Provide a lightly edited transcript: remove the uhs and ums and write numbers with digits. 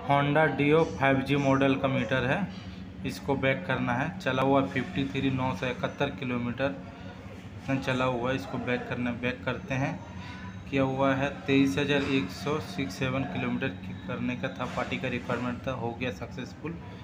Honda Dio 5G model का meter है। इसको बैक करना है। चला हुआ 53,971 किलोमीटर चला हुआ है। इसको बैक करना, बैक करते हैं। किया हुआ है 23,167 किलोमीटर करने का था, पार्टी का रिक्वायरमेंट था, हो गया सक्सेसफुल।